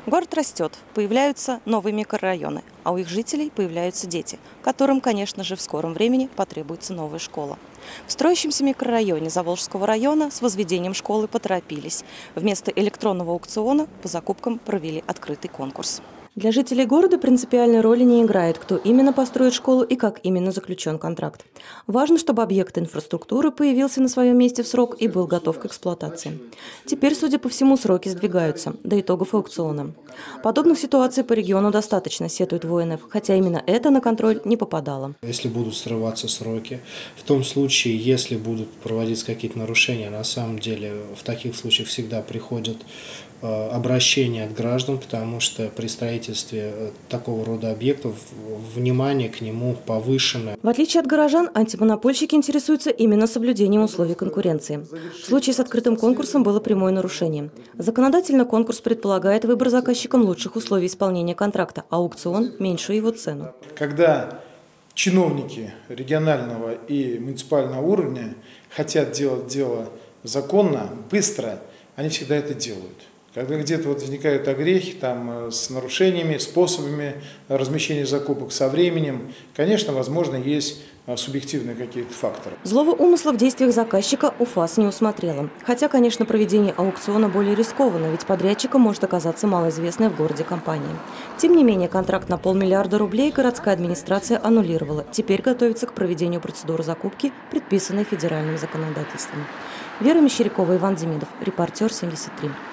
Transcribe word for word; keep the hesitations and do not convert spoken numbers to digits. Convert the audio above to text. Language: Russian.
Город растет, появляются новые микрорайоны, а у их жителей появляются дети, которым, конечно же, в скором времени потребуется новая школа. В строящемся микрорайоне Заволжского района с возведением школы поторопились. Вместо электронного аукциона по закупкам провели открытый конкурс. Для жителей города принципиальной роли не играет, кто именно построит школу и как именно заключен контракт. Важно, чтобы объект инфраструктуры появился на своем месте в срок и был готов к эксплуатации. Теперь, судя по всему, сроки сдвигаются до итогов аукциона. Подобных ситуаций по региону достаточно, сетует ВОНФ, хотя именно это на контроль не попадало. Если будут срываться сроки, в том случае, если будут проводиться какие-то нарушения, на самом деле в таких случаях всегда приходят э, обращения от граждан, потому что при строительстве такого рода объектов внимание к нему повышено. В отличие от горожан, антимонопольщики интересуются именно соблюдением условий конкуренции. В случае с открытым конкурсом было прямое нарушение. Законодательно конкурс предполагает выбор заказчиком лучших условий исполнения контракта, а аукцион – меньшую его цену. Когда чиновники регионального и муниципального уровня хотят делать дело законно, быстро, они всегда это делают. Когда где-то вот возникают огрехи там, с нарушениями, способами размещения закупок со временем, конечно, возможно, есть субъективные какие-то факторы. Злого умысла в действиях заказчика УФАС не усмотрела. Хотя, конечно, проведение аукциона более рискованно, ведь подрядчиком может оказаться малоизвестная в городе компания. Тем не менее, контракт на полмиллиарда рублей городская администрация аннулировала. Теперь готовится к проведению процедуры закупки, предписанной федеральным законодательством. Вера Мещерякова, Иван Демидов, Репортер семьдесят три.